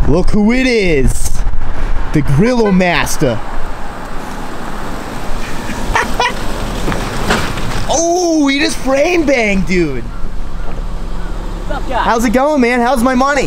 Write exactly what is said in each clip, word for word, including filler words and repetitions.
Look who it is. The Grillo Master. Oh, he just frame banged, dude. What's up, guys? How's it going, man? How's my money?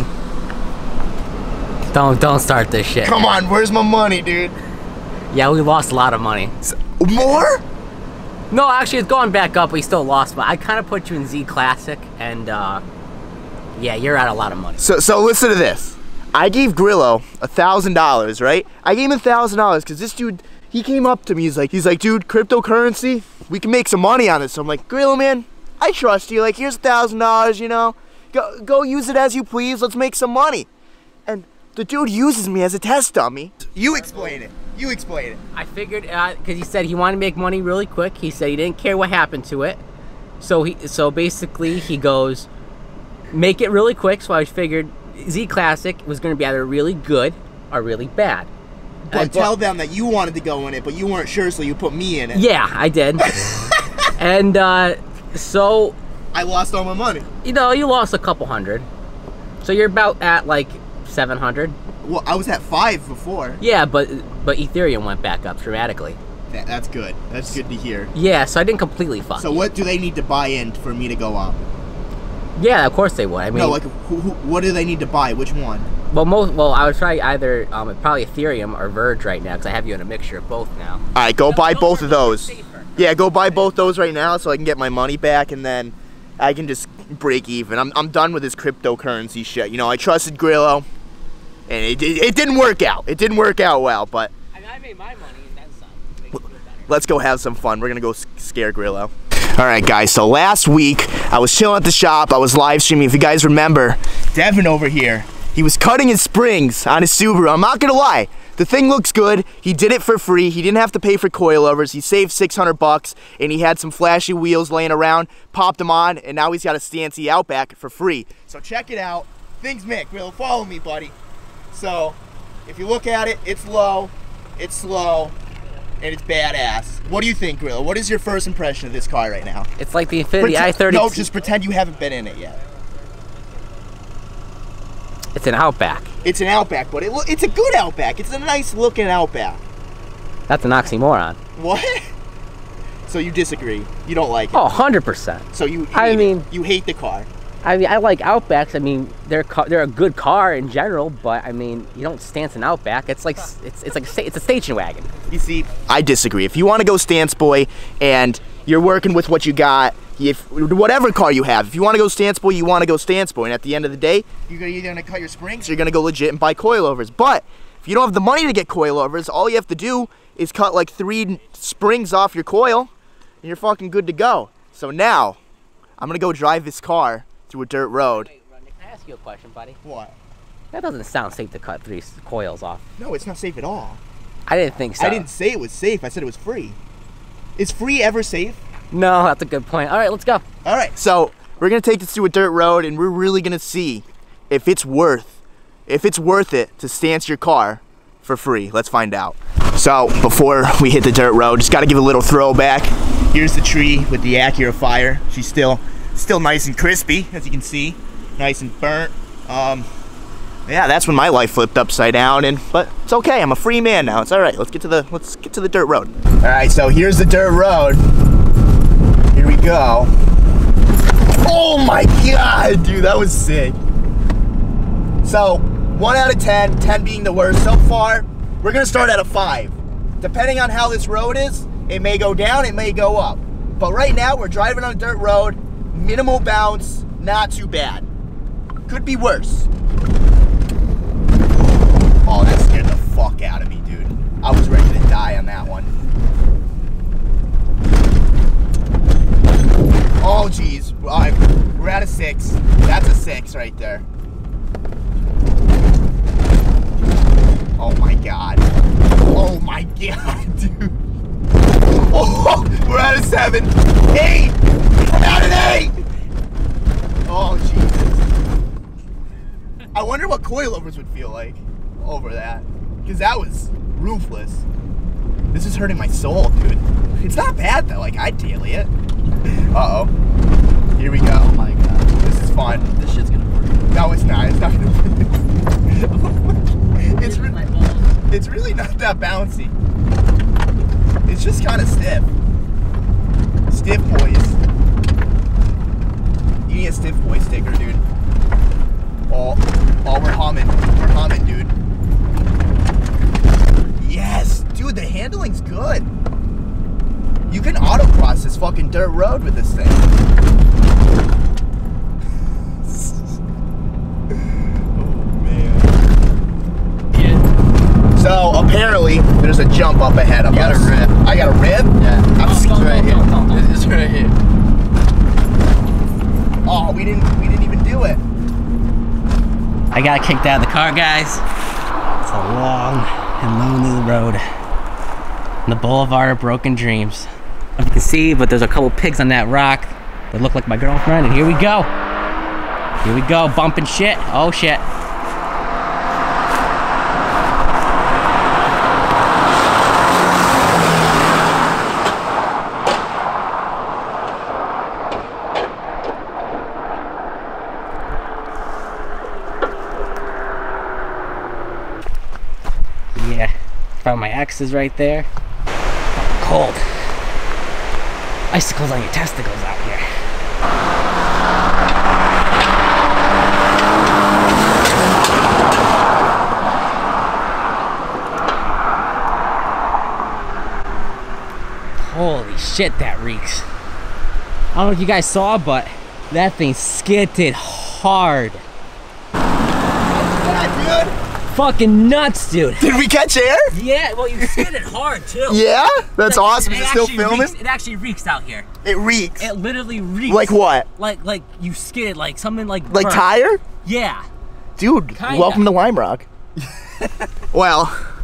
Don't don't start this shit. Come on, where's my money, dude? Yeah, we lost a lot of money. More? No, actually, it's going back up. We still lost, but I kind of put you in Z Classic, and uh, yeah, you're out a lot of money. So, so listen to this. I gave Grillo a thousand dollars, right? I gave him a thousand dollars because this dude, he came up to me. He's like, he's like, dude, cryptocurrency, we can make some money on this. So I'm like, Grillo, man, I trust you. Like, here's a thousand dollars, you know, go go use it as you please. Let's make some money. And the dude uses me as a test dummy. You explain it. You explain it. I figured because uh, he said he wanted to make money really quick. He said he didn't care what happened to it. So he so basically he goes, make it really quick. So I figured Z Classic was going to be either really good or really bad. But And- tell them that you wanted to go in it, but you weren't sure, so you put me in it. Yeah, I did. And uh, so, I lost all my money. you know, you lost a couple hundred. So you're about at like seven hundred. Well, I was at five before. Yeah, but but Ethereum went back up dramatically. That, that's good. That's good to hear. Yeah, so I didn't completely fuck. So what do they need to buy in for me to go up? Yeah, of course they would. I mean, No, like, who, who, what do they need to buy? Which one? well, most well, I would try either um, probably Ethereum or Verge right now because I have you in a mixture of both now. All right, go buy Those both are of those. safer. Yeah, go buy both those right now so I can get my money back, and then I can just break even. I'm, I'm done with this cryptocurrency shit. You know, I trusted Grillo, and it, it, it didn't work out. It didn't work out well, but I mean, I made my money and then some. Makes me feel better. let's go have some fun. We're gonna go s- scare Grillo. All right, guys, so last week, I was chilling at the shop. I was live streaming. If you guys remember, Devin over here, he was cutting his springs on his Subaru. I'm not gonna lie. The thing looks good. He did it for free. He didn't have to pay for coilovers. He saved six hundred bucks, and he had some flashy wheels laying around, popped them on, and now he's got a Stancy Outback for free. So check it out. Things Mick, Grillo, follow me, buddy. So, if you look at it, it's low, it's slow, and it's badass. What do you think, Grillo? What is your first impression of this car right now? It's like the Infiniti i Pretend- thirty. No, just pretend you haven't been in it yet. It's an Outback. It's an Outback, but it lo- it's a good Outback. It's a nice looking Outback. That's an oxymoron. What? So you disagree? You don't like it? Oh, one hundred percent. So you hate I mean- it. You hate the car. I mean, I like Outbacks. I mean, they're ca- they're a good car in general, but I mean, you don't stance an Outback. It's like it's it's like a sta- it's a station wagon. You see, I disagree. If you want to go stance boy and you're working with what you got, if whatever car you have, if you want to go stance boy, you want to go stance boy. And at the end of the day, you're either gonna cut your springs or you're gonna go legit and buy coilovers. But if you don't have the money to get coilovers, all you have to do is cut like three springs off your coil, and you're fucking good to go. So now, I'm gonna go drive this car through a dirt road. Wait, Rodney, can I ask you a question, buddy? What? That doesn't sound safe to cut three s- coils off. No, it's not safe at all. I didn't think so. I didn't say it was safe. I said it was free. Is free ever safe? No, that's a good point. All right, let's go. All right, so we're gonna take this through a dirt road, and we're really gonna see if it's worth, if it's worth it to stance your car for free. Let's find out. So before we hit the dirt road, just gotta give a little throwback. Here's the tree with the Acura Fire. She's still, still nice and crispy, as you can see, nice and burnt. Um, yeah, that's when my life flipped upside down, and but it's okay. I'm a free man now. It's all right. Let's get to the, let's get to the dirt road. All right, so here's the dirt road. Here we go. Oh my god, dude, that was sick. So, one out of ten, ten being the worst. So far, we're gonna start at a five. Depending on how this road is, it may go down, it may go up. But right now, we're driving on a dirt road, minimal bounce, not too bad. Could be worse. Oh, that scared the fuck out of me, dude. I was ready to die on that one. Oh, geez. Right, we're at a six. That's a six right there. Oh, my God. Oh, my God, dude. Oh, we're at a seven. Eight. We're at an eight. Oh, Jesus. I wonder what coilovers would feel like over that. Because that was ruthless. This is hurting my soul, dude. It's not bad, though. Like, I'd daily it. Uh-oh. Here we go. Oh my god. This is fun. This shit's gonna work. No, it's not. It's not gonna work. that bouncy. It's just kind of stiff. Stiff boys. You need a stiff boy sticker, dude. Oh, oh, we're humming. We're humming, dude. Yes, dude, the handling's good. You can autocross this fucking dirt road with this thing. So apparently there's a jump up ahead of you us. You got a rib. I got a rib? Yeah. I'm it's scared. right here. It's right here. Oh, we didn't we didn't even do it. I got kicked out of the car, guys. It's a long and lonely road. The boulevard of broken dreams. You can see, but there's a couple pigs on that rock that look like my girlfriend, and here we go. Here we go, bumping shit. Oh shit. Yeah, found my exes right there. Cold. Icicles on your testicles out here. Holy shit, that reeks. I don't know if you guys saw, but that thing skidded hard. Yeah, dude. Fucking nuts, dude. Did we catch air? Yeah, well, you skidded hard, too. Yeah? That's awesome. Is it still actually filming? Reeks, it actually reeks out here. It reeks. It literally reeks. Like what? Like like you skidded, like something like Like burnt. tire? Yeah. Dude, Kinda. welcome to Lime Rock. Well,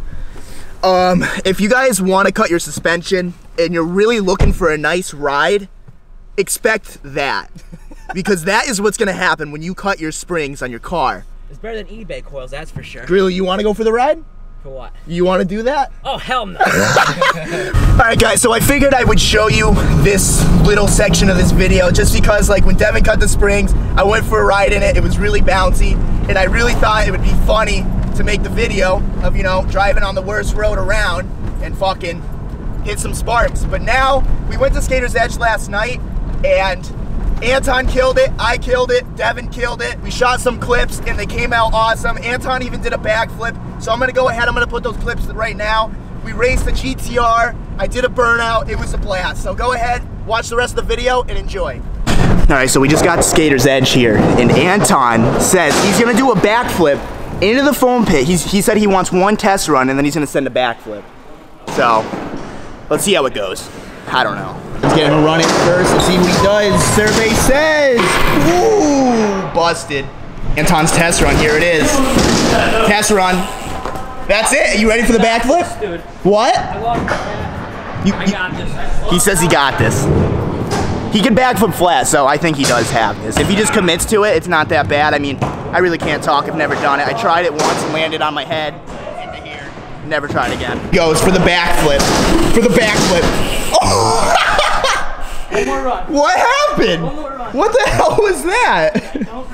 um, if you guys want to cut your suspension and you're really looking for a nice ride, expect that. Because that is what's gonna happen when you cut your springs on your car. It's better than eBay coils, that's for sure. Really, you want to go for the ride? For what? You want to do that? Oh, hell no. Alright guys, so I figured I would show you this little section of this video just because like when Devin cut the springs, I went for a ride in it, it was really bouncy, and I really thought it would be funny to make the video of, you know, driving on the worst road around and fucking hit some sparks. But now, we went to Skater's Edge last night and Anton killed it, I killed it, Devin killed it. We shot some clips and they came out awesome. Anton even did a backflip. So I'm gonna go ahead, I'm gonna put those clips right now. We raced the G T R, I did a burnout, it was a blast. So go ahead, watch the rest of the video and enjoy. All right, so we just got to Skater's Edge here and Anton says he's gonna do a backflip into the foam pit. He's, he said he wants one test run and then he's gonna send a backflip. So, let's see how it goes. I don't know. Let's get him to run it first and see what he does. Survey says, ooh, busted. Anton's test run, here it is. Test run. That's it, you ready for the backflip? Dude. What? I love You, I you- got this. he says he got this. He can backflip flat, so I think he does have this. If he just commits to it, it's not that bad. I mean, I really can't talk, I've never done it. I tried it once and landed on my head. Into here. Never tried again. Goes for the backflip. For the backflip. Oh! One more run. What happened? One more run. What the hell was that? I don't know.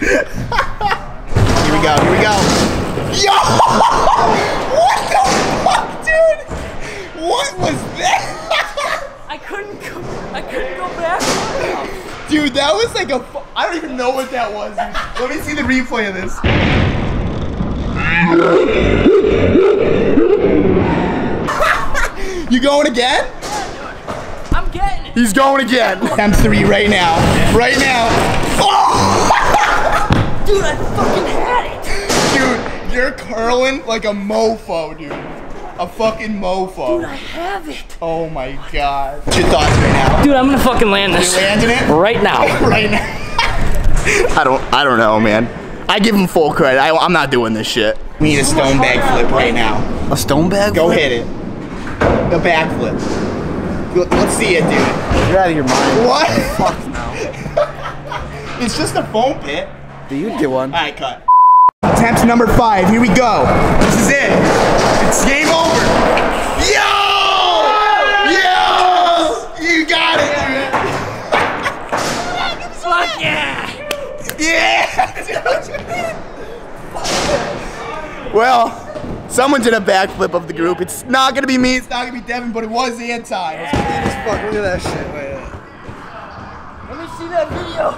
Here we go, here we go. Yo! What the fuck, dude? What was that? I couldn't go, I couldn't go back. Dude, that was like a fu- I don't even know what that was. Let me see the replay of this. You going again? I'm getting it. He's going again. M three right now. Right now. Oh! Dude, I fucking had it. Dude, you're curling like a mofo, dude. A fucking mofo. Dude, I have it. Oh my god. What's your thoughts right now? Dude, I'm gonna fucking land You this. landing it? Right now. Right now. I don't I don't know, man. I give him full credit. I, I'm not doing this shit. We need a stone bag flip right now. A stone bag? Go hit it. The backflip. Let's see it, dude. You're out of your mind. What? Fuck no. It's just a foam pit. Dude, you'd get one. All right, cut. Attempt number five. Here we go. This is it. It's game over. Yo! Yo! You got it, dude. Fuck yeah! Yeah! Well, Someone did a backflip of the group. It's not gonna be me, it's not gonna be Devin, but it was Anti. It's clean as fuck. Look at that shit. Wait, Let me see that video.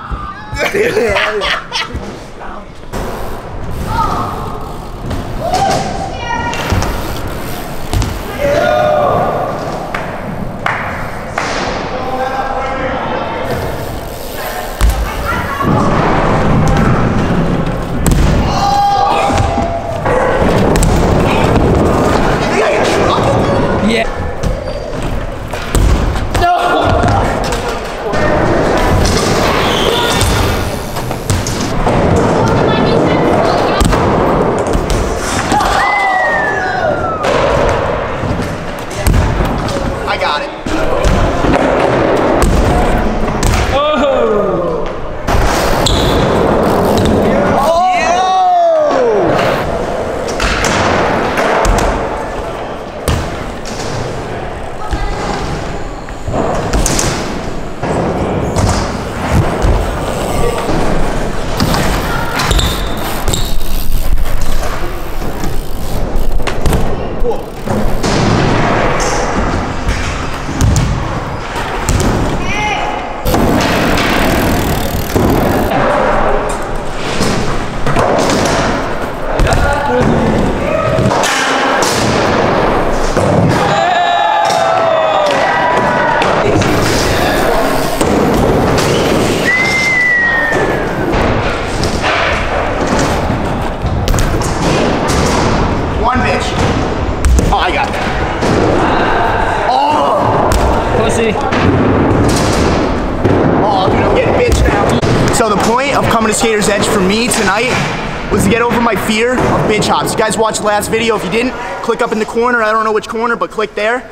So the point of coming to Skater's Edge for me tonight was to get over my fear of bitch hops. You guys watched the last video. If you didn't, click up in the corner. I don't know which corner, but click there.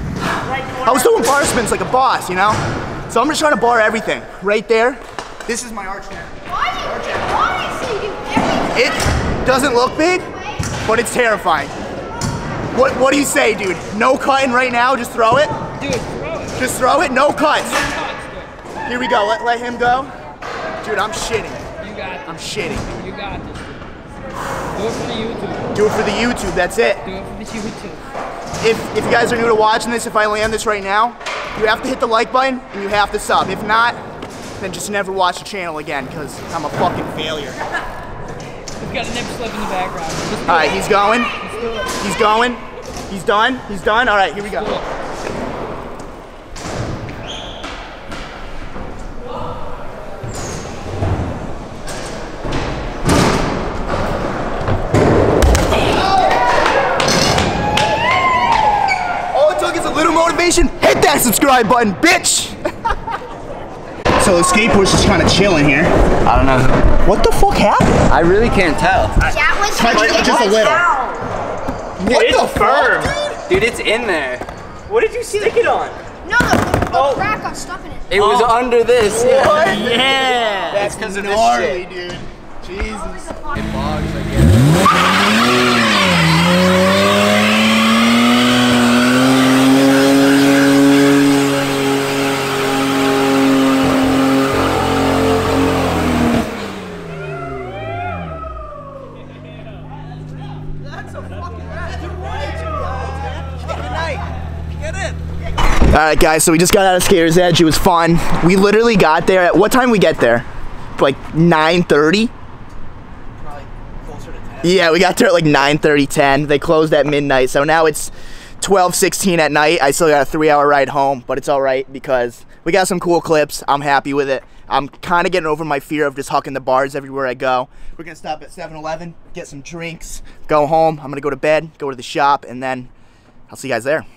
I was doing bar spins like a boss, you know? So I'm just trying to bar everything. Right there. This is my arch jam. Why do you, why do you do everything? It doesn't look big, but it's terrifying. What, what do you say, dude? No cutting right now, just throw it? Dude, throw it. Just throw it, no cuts. No cuts, dude. Here we go, let, let him go. Dude, I'm shitting. You got I'm this. shitting. You got this, dude. Do it for the YouTube. Do it for the YouTube, that's it. Do it for the YouTube. If, if you guys are new to watching this, if I land this right now, you have to hit the like button and you have to sub. If not, then just never watch the channel again, because I'm a fucking failure. We've got a nip slip in the background. Let's do All right, it. he's going. Let's do it. He's going. He's done. He's done. All right, here we go. Do it. All it took is a little motivation. Hit that subscribe button, bitch! So the skateboard's just kind of chilling here. I don't know. What the fuck happened? I really can't tell. That was Touch it just a little. What it's the firm. fuck, Dude, it's in there. What did you stick it on? No, the, the Oh. crack got stuck in it. It was under this. Yeah. What? Yeah. That's because of this gnarly, shit. dude. Jesus. It bogs, I guess. All right, guys, so we just got out of Skater's Edge. It was fun. We literally got there at, what time we get there? Like nine thirty? Probably closer to ten. Yeah, we got there at like nine thirty, ten. They closed at midnight, so now it's twelve sixteen at night. I still got a three hour ride home, but it's all right because we got some cool clips. I'm happy with it. I'm kind of getting over my fear of just hucking the bars everywhere I go. We're gonna stop at seven eleven, get some drinks, go home. I'm gonna go to bed, go to the shop, and then I'll see you guys there.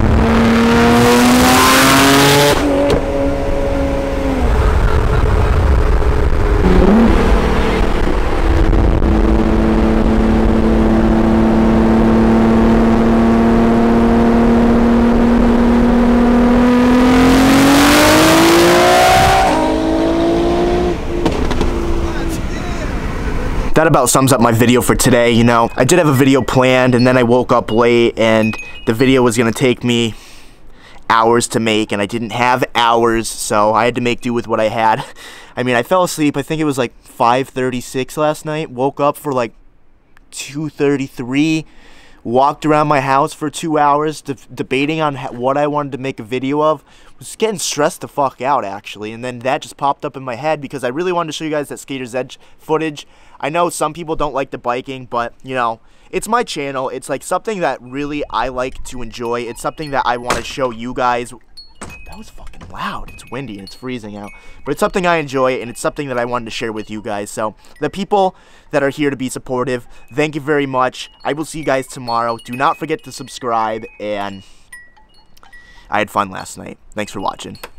That about sums up my video for today. You know, I did have a video planned and then I woke up late and the video was gonna take me hours to make and I didn't have hours, so I had to make do with what I had. I mean, I fell asleep, I think it was like five thirty-six last night, woke up for like two thirty-three. Walked around my house for two hours de debating on what I wanted to make a video of. Was getting stressed the fuck out, actually. And then that just popped up in my head because I really wanted to show you guys that Skater's Edge footage. I know some people don't like the biking, but, you know, it's my channel. It's like something that really I like to enjoy. It's something that I want to show you guys. That was fucking loud. It's windy and it's freezing out. But it's something I enjoy, and it's something that I wanted to share with you guys. So, the people that are here to be supportive, thank you very much. I will see you guys tomorrow. Do not forget to subscribe, and I had fun last night. Thanks for watching.